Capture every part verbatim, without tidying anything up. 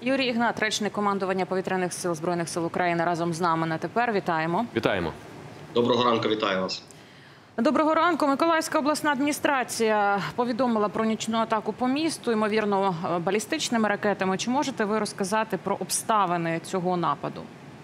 Юрій Ігнат, речник командування Повітряних сил Збройних сил України, разом з нами на тепер. Вітаємо. Вітаємо. Доброго ранку, вітаю вас. Доброго ранку. Миколаївська обласна адміністрація повідомила про нічну атаку по місту, ймовірно, балістичними ракетами. Чи можете ви розказати про обставини цього нападу?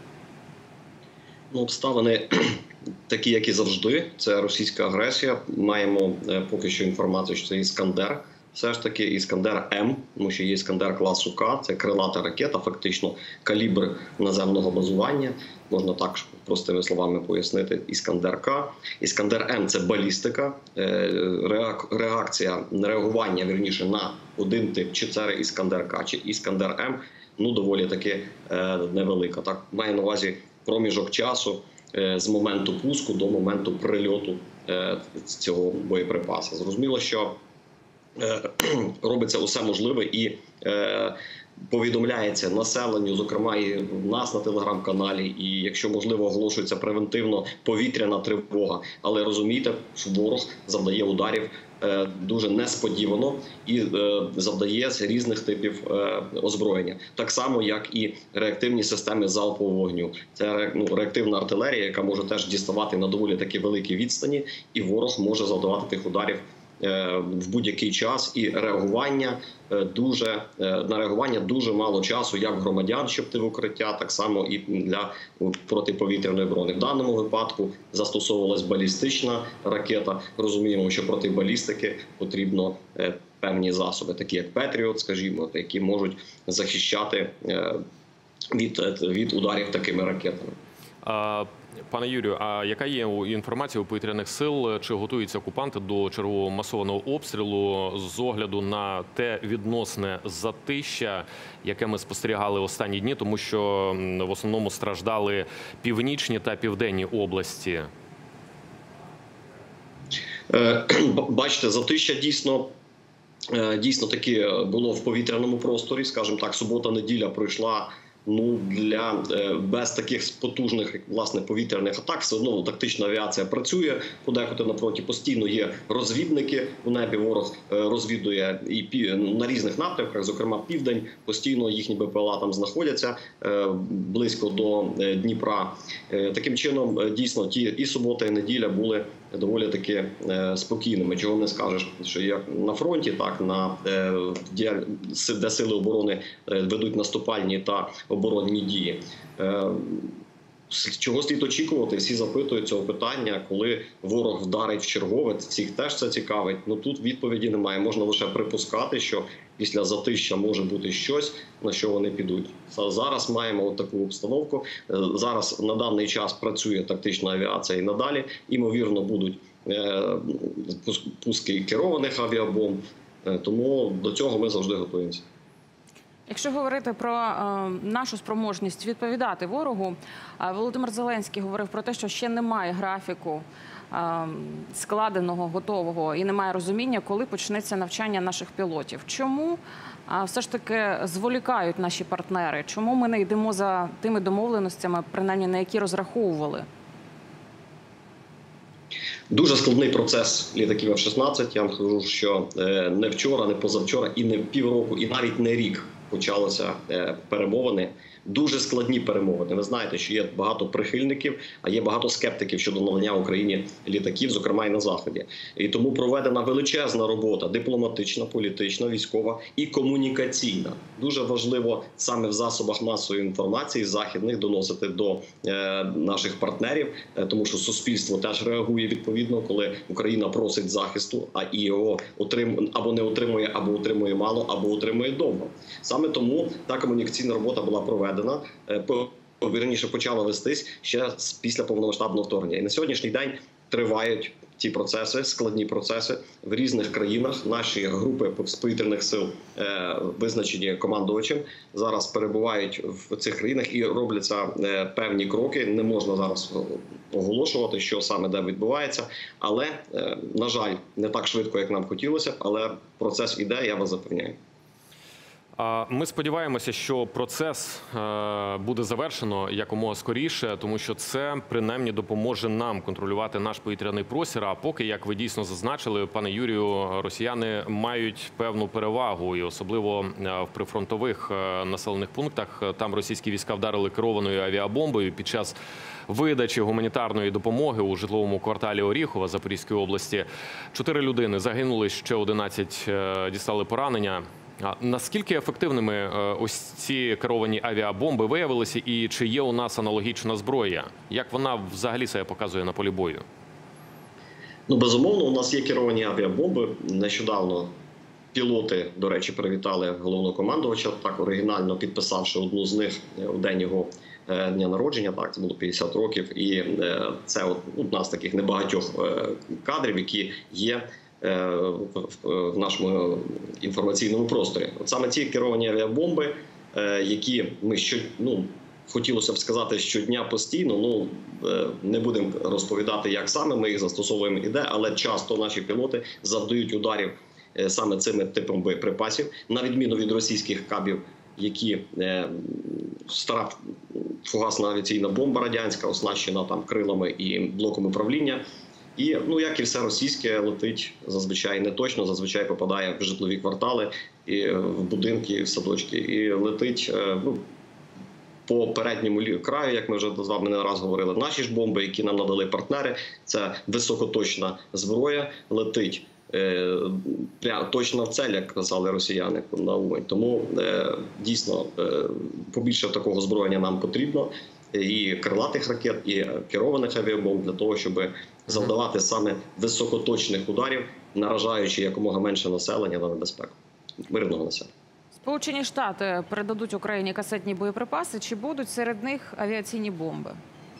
Ну, обставини такі, як і завжди. Це російська агресія. Маємо поки що інформацію, що це «Іскандер». Все ж таки «Іскандер М», тому що є «Іскандер» класу К, це крилата ракета, фактично калібр наземного базування. Можна так простими словами пояснити. «Іскандер К». «Іскандер М» – це балістика, реакція, реагування, вірніше, на один тип, чи це «Іскандер К», чи «Іскандер М», ну, доволі таки невелика. Так, маю на увазі проміжок часу з моменту пуску до моменту прильоту цього боєприпасу. Зрозуміло, що робиться усе можливе і е, повідомляється населенню, зокрема і в нас на телеграм-каналі, і якщо можливо оголошується превентивно повітряна тривога. Але розумійте, що ворог завдає ударів е, дуже несподівано і е, завдає з різних типів е, озброєння. Так само, як і реактивні системи залпового вогню. Це ну, реактивна артилерія, яка може теж діставати на доволі такі великі відстані, і ворог може завдавати тих ударів в будь-який час, і реагування дуже на реагування дуже мало часу, як громадян, щоб йти в укриття, так само і для протиповітряної оборони. В даному випадку застосовувалась балістична ракета. Розуміємо, що проти балістики потрібно певні засоби, такі як «Петріот», скажімо, які можуть захищати від, від ударів такими ракетами. Пане Юрію, а яка є інформація у повітряних сил? Чи готуються окупанти до чергового масованого обстрілу з огляду на те відносне затища, яке ми спостерігали останні дні, тому що в основному страждали північні та південні області? Бачите, затища дійсно дійсно таки було в повітряному просторі, скажімо так, субота-неділя пройшла. Ну, для без таких потужних, власне, повітряних атак все одно тактична авіація працює подекуди на фронті. Постійно є розвідники у небі. Ворог розвідує і на різних напрямках, зокрема південь. Постійно їхні БПЛА там знаходяться близько до Дніпра. Таким чином, дійсно, ті і субота, і неділя були доволі таки спокійними. Чого не скажеш, що як на фронті, так на де сили оборони ведуть наступальні та оборонні дії. Чого слід очікувати? Всі запитують цього питання, коли ворог вдарить в чергове. Всіх теж це цікавить. Ну тут відповіді немає. Можна лише припускати, що після затища може бути щось, на що вони підуть. Зараз маємо таку обстановку. Зараз на даний час працює тактична авіація і надалі. Імовірно, будуть пуски керованих авіабомб. Тому до цього ми завжди готуємося. Якщо говорити про е, нашу спроможність відповідати ворогу, е, Володимир Зеленський говорив про те, що ще немає графіку е, складеного, готового і немає розуміння, коли почнеться навчання наших пілотів. Чому е, все ж таки зволікають наші партнери? Чому ми не йдемо за тими домовленостями, принаймні на які розраховували? Дуже складний процес літаків Еф шістнадцять. Я вам скажу, що не вчора, не позавчора і не півроку, і навіть не рік почалися перемовини. Дуже складні перемовини. Ви знаєте, що є багато прихильників, а є багато скептиків щодо надання Україні літаків, зокрема і на Заході. І тому проведена величезна робота – дипломатична, політична, військова і комунікаційна. Дуже важливо саме в засобах масової інформації західних доносити до е, наших партнерів, е, тому що суспільство теж реагує відповідно, коли Україна просить захисту, а і його отрим... або не отримує, або отримує мало, або отримує довго. Саме тому та комунікаційна робота була проведена. Вірніше, почала вестись ще після повномасштабного вторгнення. І на сьогоднішній день тривають ці процеси, складні процеси в різних країнах. Наші групи з повітряних сил, визначені командувачем, зараз перебувають в цих країнах і робляться певні кроки. Не можна зараз оголошувати, що саме де відбувається. Але, на жаль, не так швидко, як нам хотілося б, але процес іде, я вас запевняю. Ми сподіваємося, що процес буде завершено якомога скоріше, тому що це принаймні допоможе нам контролювати наш повітряний простір. А поки, як ви дійсно зазначили, пане Юрію, росіяни мають певну перевагу, і особливо в прифронтових населених пунктах. Там російські війська вдарили керованою авіабомбою під час видачі гуманітарної допомоги у житловому кварталі Оріхова Запорізької області. Чотири людини загинули, ще одинадцять дістали поранення. А наскільки ефективними ось ці керовані авіабомби виявилися, і чи є у нас аналогічна зброя? Як вона взагалі себе показує на полі бою? Ну, безумовно, у нас є керовані авіабомби. Нещодавно пілоти, до речі, привітали головнокомандувача, так оригінально підписавши одну з них у день його дня народження. Так, це було п'ятдесят років. І це одна з таких небагатьох кадрів, які є в нашому інформаційному просторі. От саме ці керовані авіабомби, які ми що, ну, хотілося б сказати, щодня постійно, ну, не будемо розповідати, як саме ми їх застосовуємо і де, але часто наші пілоти завдають ударів саме цими типом боєприпасів, на відміну від російських кабів, які стара фугасна авіаційна бомба радянська, оснащена там крилами і блоком управління. І, ну, як і все російське, летить зазвичай не точно, зазвичай попадає в житлові квартали, і в будинки, в садочки. І летить, ну, по передньому краю, як ми вже з вами не раз говорили, наші ж бомби, які нам надали партнери, це високоточна зброя, летить е, точно в цель, як казали росіяни на Умань. Тому е, дійсно е, побільше такого зброєння нам потрібно. І крилатих ракет, і керованих авіабомб для того, щоб завдавати саме високоточних ударів, наражаючи якомога менше населення на небезпеку, мирного населення. Сполучені Штати передадуть Україні касетні боєприпаси. Чи будуть серед них авіаційні бомби?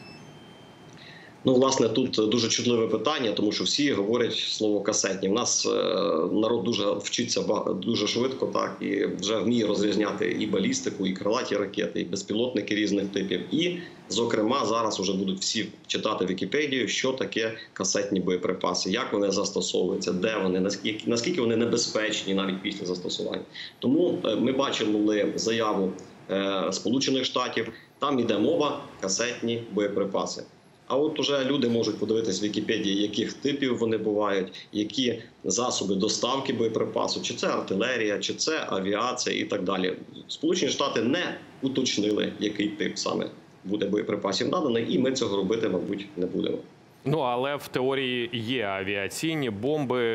Ну, власне, тут дуже чутливе питання, тому що всі говорять слово «касетні». У нас е, народ дуже вчиться дуже швидко, так, і вже вміє розрізняти і балістику, і крилаті ракети, і безпілотники різних типів. І, зокрема, зараз вже будуть всі читати Вікіпедію, що таке касетні боєприпаси, як вони застосовуються, де вони, наскільки, наскільки вони небезпечні навіть після застосування. Тому е, ми бачили заяву е, Сполучених Штатів, там йде мова касетні боєприпаси. А от уже люди можуть подивитися в Вікіпедії, яких типів вони бувають, які засоби доставки боєприпасу, чи це артилерія, чи це авіація і так далі. Сполучені Штати не уточнили, який тип саме буде боєприпасів наданий, і ми цього робити, мабуть, не будемо. Ну, але в теорії є авіаційні бомби,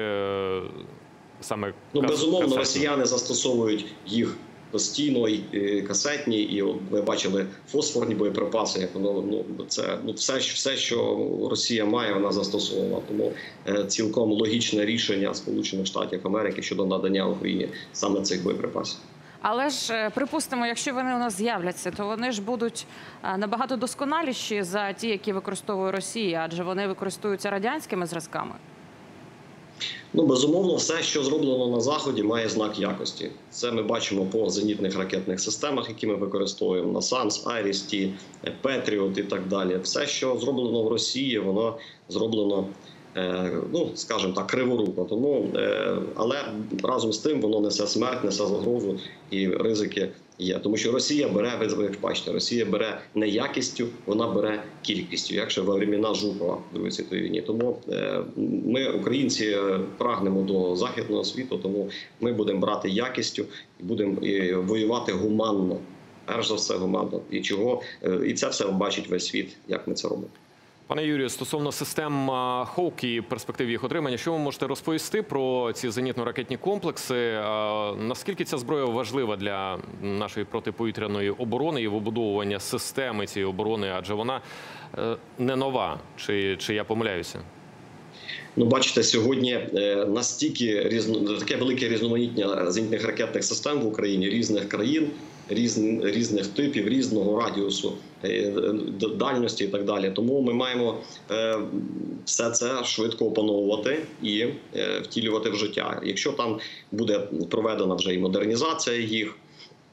саме Ну, безумовно, касетні. росіяни застосовують їх постійно, і касетні, і от ви бачили фосфорні боєприпаси, як воно, ну, це ну, все, все, що Росія має, вона застосовувала. Тому е, цілком логічне рішення Сполучених Штатів Америки щодо надання Україні саме цих боєприпасів. Але ж, припустимо, якщо вони у нас з'являться, то вони ж будуть набагато досконаліші за ті, які використовує Росія, адже вони використовуються радянськими зразками. Ну, безумовно, все, що зроблено на Заході, має знак якості. Це ми бачимо по зенітних ракетних системах, які ми використовуємо, насамс, Айріс-Ті, Петріот і так далі. Все, що зроблено в Росії, воно зроблено, ну, скажімо так, криворуко. Тому, але разом з тим воно несе смерть, несе загрозу і ризики є. Тому що Росія бере, ви бачите, Росія бере не якістю, вона бере кількістю, як ще во времена Жукова в Другій світовій війні. Тому ми, українці, прагнемо до західного світу, тому ми будемо брати якістю і будемо воювати гуманно. Перш за все гуманно. І чого, і це все бачить весь світ, як ми це робимо. Пане Юрію, стосовно систем «Хоук» і перспектив їх отримання, що ви можете розповісти про ці зенітно-ракетні комплекси? Наскільки ця зброя важлива для нашої протиповітряної оборони і вибудовування системи цієї оборони? Адже вона не нова. Чи, чи я помиляюся? Ну, бачите, сьогодні настільки різно, таке велике різноманіття зенітних ракетних систем в Україні, різних країн, різ, різних типів, різного радіусу, дальності і так далі. Тому ми маємо все це швидко опановувати і втілювати в життя. Якщо там буде проведена вже і модернізація їх,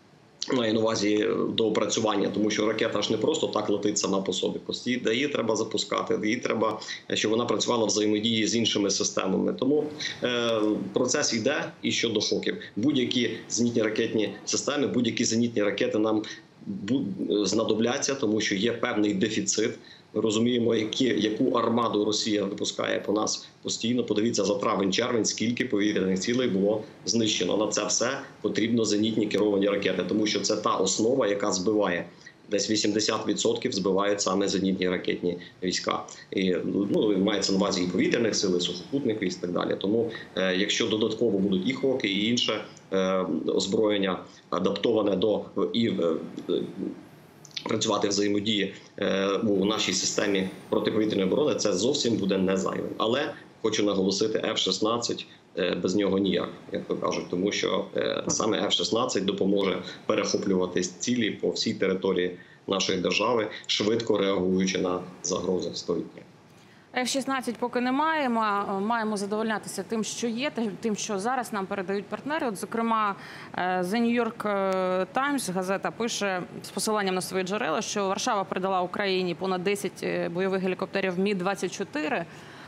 Маю на увазі до опрацювання, тому що ракета ж не просто так летить сама по собі. Постійно її треба запускати, її треба, щоб вона працювала в взаємодії з іншими системами. Тому е, процес йде і щодо шоків. Будь-які зенітні ракетні системи, будь-які зенітні ракети нам знадобляться, тому що є певний дефіцит. Ми розуміємо, які, яку армаду Росія випускає по нас постійно. Подивіться за травень-червень, скільки повітряних цілей було знищено. На це все потрібно зенітні керовані ракети, тому що це та основа, яка збиває. Десь вісімдесят відсотків збивають саме зенітні ракетні війська. І, ну, мається на увазі і повітряних сил, і сухопутних військ і так далі. Тому, е, якщо додатково будуть і хоки, і інше е, озброєння адаптоване до і е, працювати взаємодії у нашій системі протиповітряної оборони, це зовсім буде не зайвим. Але хочу наголосити, еф шістнадцять без нього ніяк, як то кажуть, тому що саме еф шістнадцять допоможе перехоплювати цілі по всій території нашої держави, швидко реагуючи на загрози століття. еф шістнадцять поки не маємо, маємо задовольнятися тим, що є, тим, що зараз нам передають партнери. От, зокрема, The New York Times, газета, пише з посиланням на свої джерела, що Варшава передала Україні понад десять бойових гелікоптерів Мі двадцять чотири.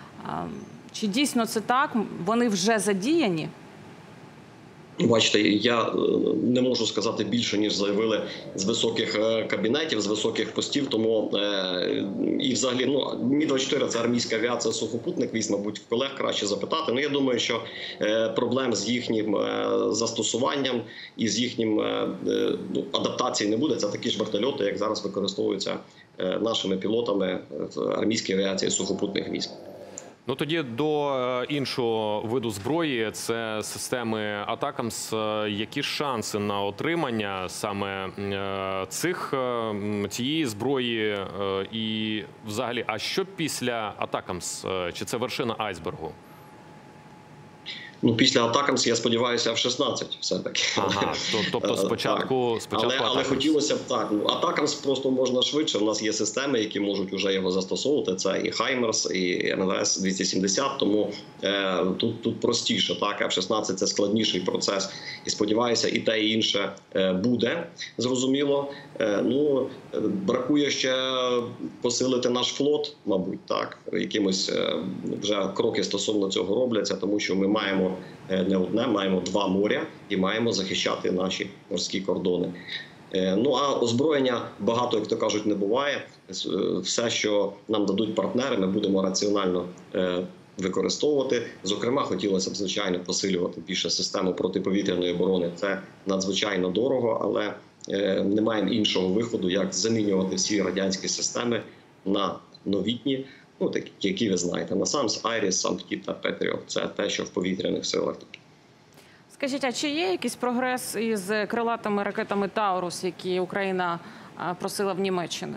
Чи дійсно це так? Вони вже задіяні? Бачите, я не можу сказати більше, ніж заявили з високих кабінетів, з високих постів. Тому і взагалі, ну, Мі двадцять чотири – це армійська авіація сухопутних військ, мабуть, в колег краще запитати. Ну, я думаю, що проблем з їхнім застосуванням і з їхнім ну, адаптації не буде. Це такі ж вертольоти, як зараз використовуються нашими пілотами в армійській авіації сухопутних військ. Ну тоді до іншого виду зброї, це системи Атакамс. Які шанси на отримання саме цих цієї зброї і взагалі, а що після Атакамс? Чи це вершина айсбергу? Ну, після Атакамс, я сподіваюся, еф шістнадцять все-таки. Ага, тобто спочатку, спочатку але, але хотілося б так. Ну, Атакамс просто можна швидше. У нас є системи, які можуть вже його застосовувати. Це і Хаймерс, і ен ве ес двісті сімдесят, тому е, тут, тут простіше. Так, еф шістнадцять – це складніший процес. І сподіваюся, і те, і інше е, буде, зрозуміло. Е, ну, бракує ще посилити наш флот, мабуть, так. Якимось е, вже кроки стосовно цього робляться, тому що ми маємо не одне, маємо два моря і маємо захищати наші морські кордони. Ну, а озброєння багато, як то кажуть, не буває. Все, що нам дадуть партнери, ми будемо раціонально використовувати. Зокрема, хотілося б, звичайно, посилювати більше систему протиповітряної оборони. Це надзвичайно дорого, але не маємо іншого виходу, як замінювати всі радянські системи на новітні. Ну, такі, які ви знаєте, Насамс, Айріс, Самптіт та Петріот. Це те, що в повітряних силах. Скажіть, а чи є якийсь прогрес із крилатими ракетами «Таурус», які Україна просила в Німеччини?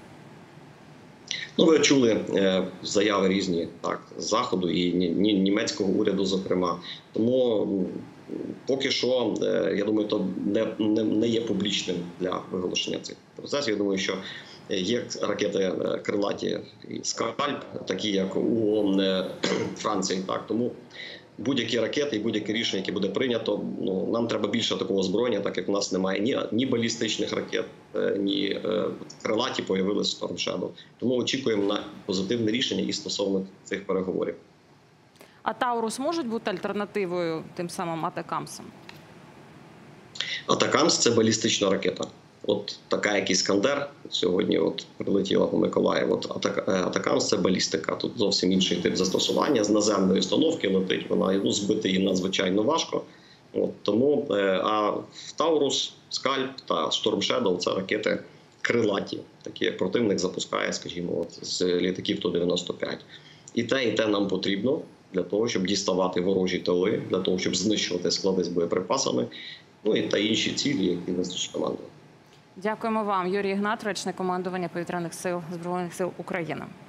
Ну, ви чули е, заяви різні, так, з Заходу і німецького уряду, зокрема. Тому поки що, е, я думаю, то не, не, не є публічним для виголошення цих процесів. Я думаю, що є ракети крилаті і «Скальп», такі як у Франції. Так. Тому будь-які ракети і будь-яке рішення, яке буде прийнято, ну, нам треба більше такого озброєння, так як в нас немає ні, ні балістичних ракет, ні крилаті появилися в Storm Shadow. Тому очікуємо на позитивне рішення і стосовно цих переговорів. А «Таурус» можуть бути альтернативою тим самим «Атакамсам»? «Атакамс» – це балістична ракета. От така, як «Іскандер» сьогодні от прилетіла по Миколаєву. От «Атакамс» – це балістика. Тут зовсім інший тип застосування. З наземної установки летить, вона, ну, збити її надзвичайно важко. От, тому, а «Таурус», «Скальп» та «Storm Shadow» – це ракети крилаті, такі як противник запускає, скажімо, от, з літаків Ту дев'яносто п'ять. І те, і те нам потрібно для того, щоб діставати ворожі тили, для того, щоб знищувати склади з боєприпасами, ну і та інші цілі, які несуть команду. Дякуємо вам, Юрій Ігнат, речник командування повітряних сил Збройних сил України.